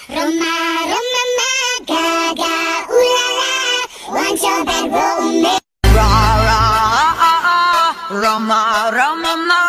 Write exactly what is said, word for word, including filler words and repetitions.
Roma, Roma, ma, gaga, ooh la la, want your bed romance. Ra ra ah ah ah, Roma Roma ma.